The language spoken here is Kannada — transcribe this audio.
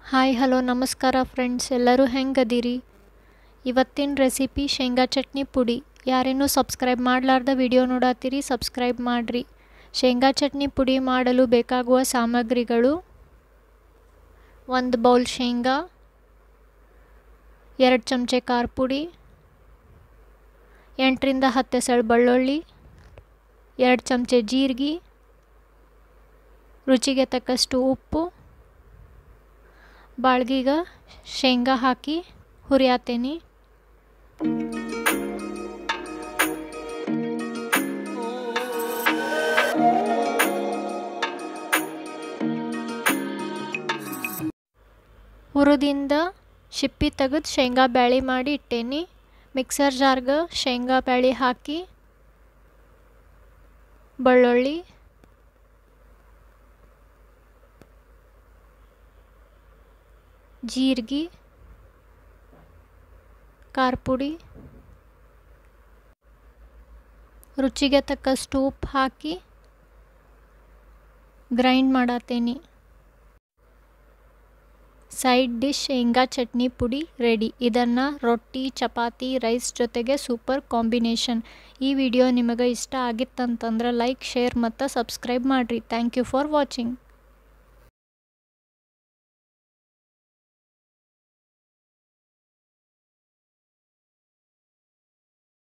ಹಾಯ್ ಹಲೋ ನಮಸ್ಕಾರ ಫ್ರೆಂಡ್ಸ್, ಎಲ್ಲರೂ ಹೆಂಗದಿರಿ? ಇವತ್ತಿನ ರೆಸಿಪಿ ಶೇಂಗಾ ಚಟ್ನಿ ಪುಡಿ. ಯಾರೇನೂ ಸಬ್ಸ್ಕ್ರೈಬ್ ಮಾಡಲಾರ್ದ ವಿಡಿಯೋ ನೋಡತ್ತೀರಿ, ಸಬ್ಸ್ಕ್ರೈಬ್ ಮಾಡಿರಿ. ಶೇಂಗಾ ಚಟ್ನಿ ಪುಡಿ ಮಾಡಲು ಬೇಕಾಗುವ ಸಾಮಗ್ರಿಗಳು: 1 ಬೌಲ್ ಶೇಂಗಾ, 2 ಚಮಚೆ ಖಾರ ಪುಡಿ, 8 ರಿಂದ 10 ಎಸಳು ಬೆಳ್ಳುಳ್ಳಿ, 2 ಚಮಚೆ ಜೀರಿಗೆ, ರುಚಿಗೆ ತಕ್ಕಷ್ಟು ಉಪ್ಪು. ಬಾಳ್ಗಿಗೆ ಶೇಂಗಾ ಹಾಕಿ ಹುರಿಯಾತೇನಿ. ಹುರಿದಿಂದ ಶಿಪ್ಪಿ ತೆಗೆದು ಶೇಂಗಾ ಬ್ಯಾಳಿ ಮಾಡಿ ಇಟ್ಟೇನಿ. ಮಿಕ್ಸರ್ ಜಾರ್ಗೆ ಶೇಂಗಾ ಬ್ಯಾಳಿ ಹಾಕಿ ಬೆಳ್ಳುಳ್ಳಿ, ಜೀರಿಗೆ, ಖಾರ ಪುಡಿ, ರುಚಿಗೆ ತಕ್ಕಷ್ಟು ಉಪ್ಪು ಹಾಕಿ ಗ್ರೈಂಡ್ ಮಾಡತ್ತೇನಿ. ಸೈಡ್ ಡಿಶ್ ಶೇಂಗಾ ಚಟ್ನಿ ಪುಡಿ ರೆಡಿ. ಇದನ್ನು ರೊಟ್ಟಿ, ಚಪಾತಿ, ರೈಸ್ ಜೊತೆಗೆ ಸೂಪರ್ ಕಾಂಬಿನೇಷನ್. ಈ ವಿಡಿಯೋ ನಿಮಗೆ ಇಷ್ಟ ಆಗಿತ್ತಂತಂದ್ರೆ ಲೈಕ್, ಶೇರ್ ಮತ್ತು ಸಬ್ಸ್ಕ್ರೈಬ್ ಮಾಡಿರಿ. Thank you for watching.